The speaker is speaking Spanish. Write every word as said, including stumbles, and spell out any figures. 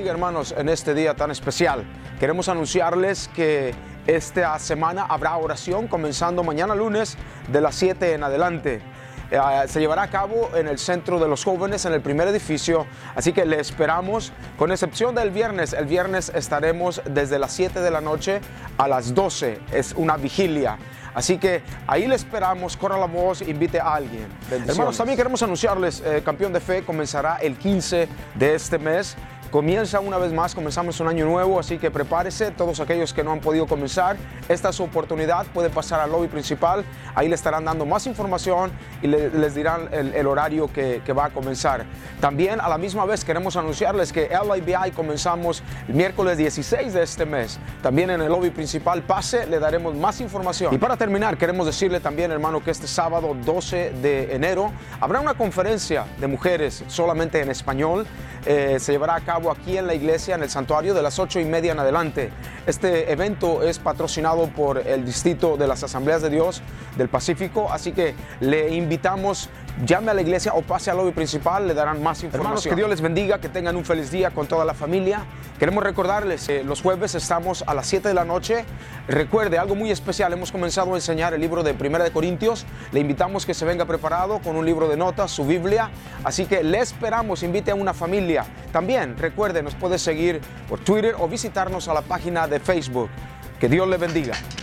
bendiga, hermanos, en este día tan especial. Queremos anunciarles que esta semana habrá oración comenzando mañana lunes de las siete en adelante. Uh, se llevará a cabo en el Centro de los Jóvenes, en el primer edificio, así que le esperamos, con excepción del viernes. El viernes estaremos desde las siete de la noche a las doce, es una vigilia. Así que ahí le esperamos, corra la voz, invite a alguien. Hermanos, también queremos anunciarles, eh, Campeón de Fe comenzará el quince de este mes. Comienza una vez más, comenzamos un año nuevo, así que prepárese. Todos aquellos que no han podido comenzar, esta es su oportunidad. Puede pasar al lobby principal, ahí le estarán dando más información y le, les dirán el, el horario que, que va a comenzar. También a la misma vez queremos anunciarles que L A B I comenzamos el miércoles dieciséis de este mes. También en el lobby principal, pase, le daremos más información. Y para terminar, queremos decirle también, hermano, que este sábado doce de enero habrá una conferencia de mujeres solamente en español. Eh, se llevará a cabo aquí en la iglesia, en el santuario, de las ocho y media en adelante. Este evento es patrocinado por el Distrito de las Asambleas de Dios del Pacífico, así que le invitamos, llame a la iglesia o pase al lobby principal, le darán más información. Hermanos, que Dios les bendiga, que tengan un feliz día con toda la familia. Queremos recordarles que los jueves estamos a las siete de la noche. Recuerde, algo muy especial, hemos comenzado a enseñar el libro de Primera de Corintios. Le invitamos que se venga preparado con un libro de notas, su Biblia, así que le esperamos, invite a una familia. También, recuerde, nos puede seguir por Twitter o visitarnos a la página de Facebook. Que Dios le bendiga.